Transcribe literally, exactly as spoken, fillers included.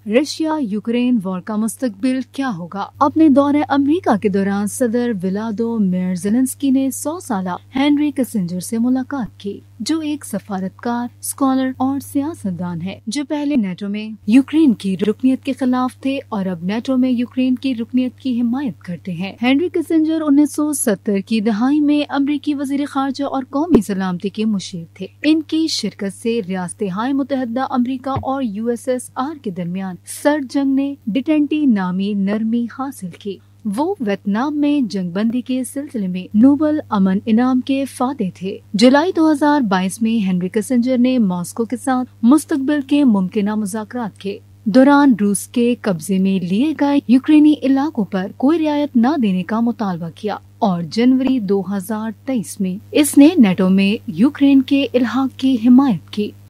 Russia Ukraine war का मुस्तकबिल क्या होगा। अपने दौरे अमेरिका के दौरान सदर व्लादिमीर ज़ेलेंस्की ने सौ साल हेनरी किसिंजर से मुलाकात की, जो एक सफारतकार, स्कॉलर और सियासतदान है, जो पहले नेटो में यूक्रेन की रुकनीत के खिलाफ थे और अब नेटो में यूक्रेन की रुकनीत की हिमायत करते हैं। हेनरी किसिंजर उन्नीस सौ सत्तर की दहाई में अमरीकी वजीर खारजा और कौमी सलामती के मुशीर थे। इनकी शिरकत से रियासत-ए मुत्तहिदा अमरीका और यू एस एस आर के दरमियान सर्द जंग ने डिटेंटी नामी नरमी हासिल की। वो वियतनाम में जंगबंदी के सिलसिले में नोबल अमन इनाम के फाते थे। जुलाई दो हज़ार बाईस में हेनरी किसिंजर ने मॉस्को के साथ मुस्तकबिल के मुमकिन मुज़ाकरात के दौरान रूस के कब्जे में लिए गए यूक्रेनी इलाकों पर कोई रियायत न देने का मुतालबा किया और जनवरी दो हज़ार तेईस में इसने नेटो में यूक्रेन के इल्हाक की हिमायत की।